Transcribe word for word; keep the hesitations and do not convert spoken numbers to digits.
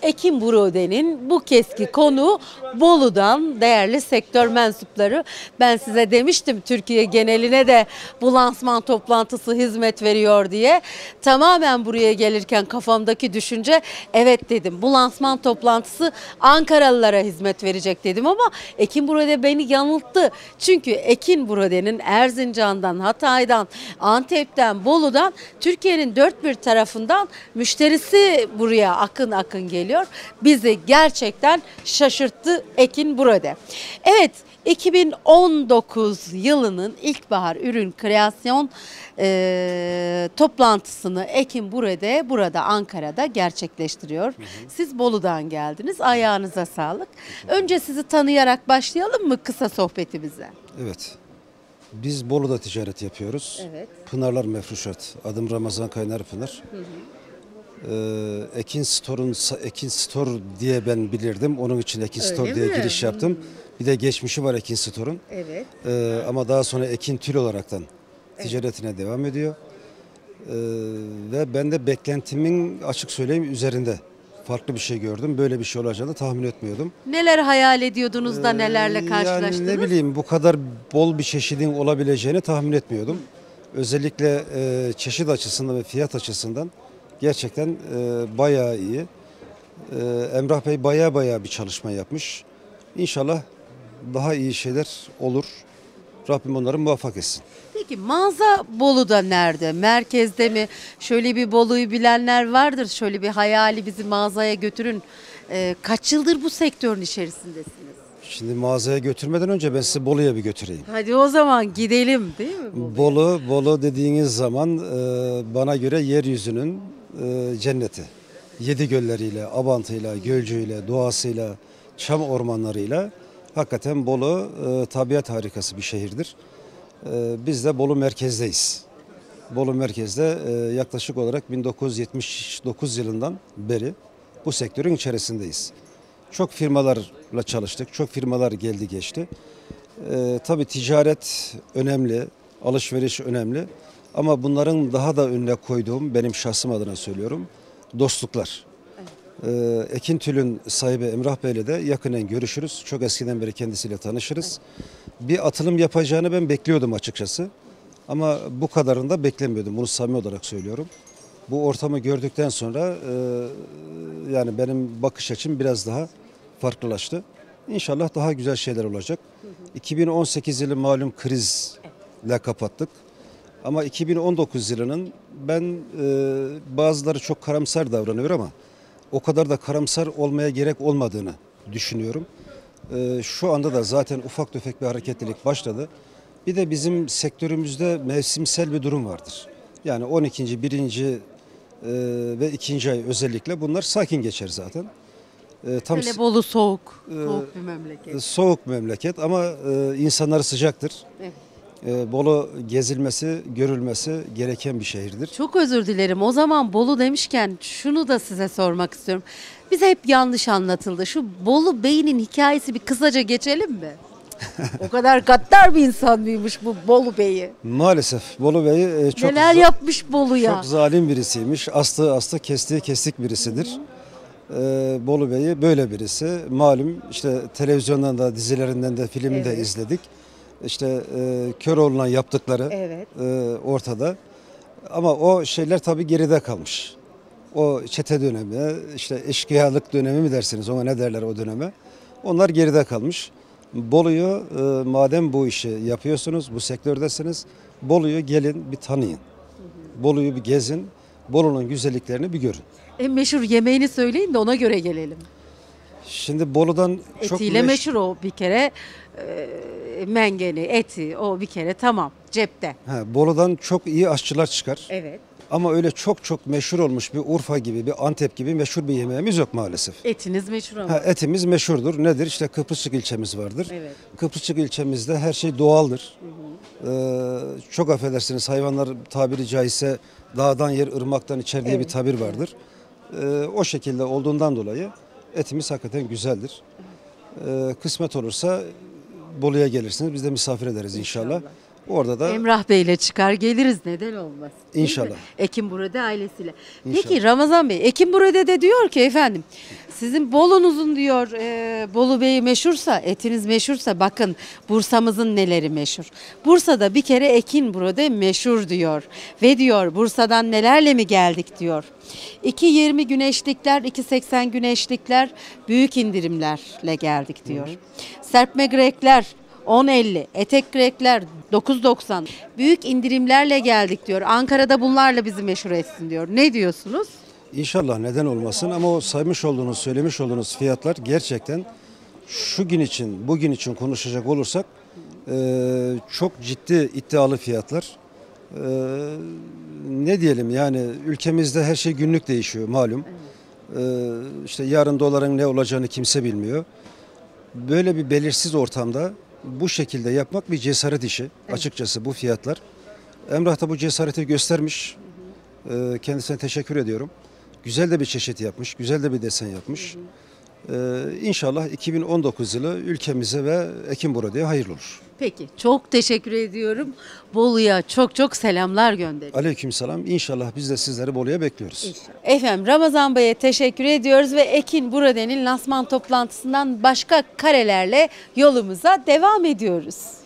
Ekim Burode'nin bu keski konuğu Bolu'dan değerli sektör mensupları. Ben size demiştim Türkiye geneline de bu lansman toplantısı hizmet veriyor diye. Tamamen buraya gelirken kafamdaki düşünce evet dedim. Bu lansman toplantısı Ankaralılara hizmet verecek dedim ama Ekim Burode beni yanılttı. Çünkü Ekim Burode'nin Erzincan'dan, Hatay'dan, Antep'ten, Bolu'dan Türkiye'nin dört bir tarafından müşterisi buraya akın akın geliyor. Bizi gerçekten şaşırttı Ekim Burode. Evet, iki bin on dokuz yılının ilkbahar ürün kreasyon e, toplantısını Ekim Burode burada Ankara'da gerçekleştiriyor. Hı hı. Siz Bolu'dan geldiniz. Ayağınıza sağlık. Önce sizi tanıyarak başlayalım mı kısa sohbetimize? Evet. Biz Bolu'da ticaret yapıyoruz. Evet. Pınarlar Mefruşat. Adım Ramazan Kaynar Pınar. Hı hı. Ee, Ekin Store'un Ekin Store diye ben bilirdim. Onun için Ekin Öyle Store mi? diye giriş yaptım. Hmm. Bir de geçmişi var Ekin Store'un. Evet. Ee, ama daha sonra Ekin Tül olaraktan ticaretine evet. devam ediyor. Ee, ve ben de beklentimin açık söyleyeyim üzerinde. Farklı bir şey gördüm. Böyle bir şey olacağını tahmin etmiyordum. Neler hayal ediyordunuz da nelerle karşılaştınız? Yani ne bileyim bu kadar bol bir çeşidin olabileceğini tahmin etmiyordum. Özellikle e, çeşit açısından ve fiyat açısından gerçekten e, bayağı iyi. E, Emrah Bey bayağı bayağı bir çalışma yapmış. İnşallah daha iyi şeyler olur. Rabbim onları muvaffak etsin. Peki mağaza Bolu'da nerede? Merkezde mi? Şöyle bir Bolu'yu bilenler vardır. Şöyle bir hayali bizi mağazaya götürün. Ee, kaç yıldır bu sektörün içerisindesiniz? Şimdi mağazaya götürmeden önce ben sizi Bolu'ya bir götüreyim. Hadi o zaman gidelim değil mi Bolu'ya? Bolu, Bolu dediğiniz zaman e, bana göre yeryüzünün e, cenneti. Yedi gölleriyle, Abant'ıyla, Gölcü'yle, doğasıyla, çam ormanlarıyla hakikaten Bolu e, tabiat harikası bir şehirdir. E, biz de Bolu merkezdeyiz. Bolu merkezde e, yaklaşık olarak bin dokuz yüz yetmiş dokuz yılından beri bu sektörün içerisindeyiz. Çok firmalarla çalıştık, çok firmalar geldi geçti. E, tabii ticaret önemli, alışveriş önemli ama bunların daha da önüne koyduğum, benim şahsım adına söylüyorum, dostluklar. Evet. E, Ekin Tül'ün sahibi Emrah Bey'le de yakinen görüşürüz. Çok eskiden beri kendisiyle tanışırız. Evet. Bir atılım yapacağını ben bekliyordum açıkçası. Ama bu kadarını da beklemiyordum. Bunu samimi olarak söylüyorum. Bu ortamı gördükten sonra e, yani benim bakış açım biraz daha farklılaştı. İnşallah daha güzel şeyler olacak. Hı hı. iki bin on sekiz yılı malum krizle kapattık. Ama iki bin on dokuz yılının ben e, bazıları çok karamsar davranıyor ama o kadar da karamsar olmaya gerek olmadığını düşünüyorum. E, şu anda da zaten ufak tefek bir hareketlilik başladı. Bir de bizim sektörümüzde mevsimsel bir durum vardır. Yani on ikinci, birinci e, ve ikinci ay özellikle bunlar sakin geçer zaten. E, tam Böyle Bolu soğuk, e, soğuk bir memleket. Soğuk memleket ama e, insanları sıcaktır. Evet. E, Bolu gezilmesi, görülmesi gereken bir şehirdir. Çok özür dilerim. O zaman Bolu demişken şunu da size sormak istiyorum. Bize hep yanlış anlatıldı. Şu Bolu Bey'in hikayesi bir kısaca geçelim mi? O kadar gaddar bir insan mıymış bu Bolu Bey'i? Maalesef Bolu Bey çok neler yapmış Bolu'ya? Çok zalim birisiymiş. Astığı astı, kestiği kestik birisidir. Ee, Bolu Bey'i böyle birisi. Malum işte televizyondan da, dizilerinden de, filmi evet. de izledik. İşte e, Köroğlu'na yaptıkları evet. e, ortada. Ama o şeyler tabii geride kalmış. O çete dönemi, işte eşkıyalık dönemi mi dersiniz, ona ne derler o döneme? Onlar geride kalmış. Bolu'yu e, madem bu işi yapıyorsunuz, bu sektördesiniz, Bolu'yu gelin bir tanıyın. Hı hı. Bolu'yu bir gezin, Bolu'nun güzelliklerini bir görün. En meşhur yemeğini söyleyin de ona göre gelelim. Şimdi Bolu'dan çok etiyle meş... meşhur o bir kere e, mengeni, eti o bir kere tamam cepte. He, Bolu'dan çok iyi aşçılar çıkar. Evet. Ama öyle çok çok meşhur olmuş bir Urfa gibi, bir Antep gibi meşhur bir yemeğimiz yok maalesef. Etiniz meşhur ama. Ha, etimiz meşhurdur. Nedir? İşte Kıbrısçık ilçemiz vardır. Evet. Kıbrısçık ilçemizde her şey doğaldır. Hı hı. Ee, çok affedersiniz hayvanlar tabiri caizse dağdan yer, ırmaktan içer diye evet. bir tabir vardır. Ee, o şekilde olduğundan dolayı etimiz hakikaten güzeldir. Ee, kısmet olursa Bolu'ya gelirsiniz. Biz de misafir ederiz inşallah. inşallah. Orada da Emrah Bey'le çıkar geliriz neden olmaz. İnşallah. Ekim Burode ailesiyle. İnşallah. Peki Ramazan Bey, Ekim Burode de diyor ki efendim Sizin Bolu'nuzun diyor, e, Bolu Bey'i meşhursa, etiniz meşhursa bakın Bursa'mızın neleri meşhur. Bursa'da bir kere Ekin Brode meşhur diyor ve diyor Bursa'dan nelerle mi geldik diyor. iki yirmi güneşlikler, iki seksen güneşlikler büyük indirimlerle geldik diyor. Serpme grekler on elli, etek grekler dokuz doksan büyük indirimlerle geldik diyor. Ankara'da bunlarla bizi meşhur etsin diyor. Ne diyorsunuz? İnşallah neden olmasın ama o saymış olduğunuz, söylemiş olduğunuz fiyatlar gerçekten şu gün için, bugün için konuşacak olursak e, çok ciddi iddialı fiyatlar. E, ne diyelim yani ülkemizde her şey günlük değişiyor malum. E, işte yarın doların ne olacağını kimse bilmiyor. Böyle bir belirsiz ortamda bu şekilde yapmak bir cesaret işi. Açıkçası bu fiyatlar. Emrah da bu cesareti göstermiş. E, kendisine teşekkür ediyorum. Güzel de bir çeşit yapmış, güzel de bir desen yapmış. Ee, İnşallah iki bin on dokuz yılı ülkemize ve Ekinburada'ya hayırlı olur. Peki çok teşekkür ediyorum. Bolu'ya çok çok selamlar gönderiyorum. Aleykümselam. İnşallah biz de sizleri Bolu'ya bekliyoruz. Efendim Ramazan Bey'e teşekkür ediyoruz ve Ekin Burade'nin lansman toplantısından başka karelerle yolumuza devam ediyoruz.